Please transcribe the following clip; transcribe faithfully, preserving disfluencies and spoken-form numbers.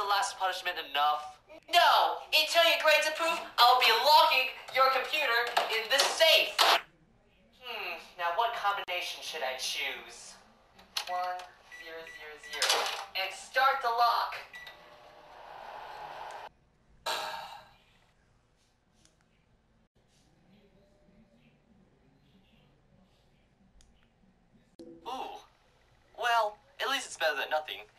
last punishment enough? No! Until your grades approve, I'll be locking your computer in this safe! Hmm, now what combination should I choose? One, zero, zero, zero. And start the lock! Ooh. Well, at least it's better than nothing.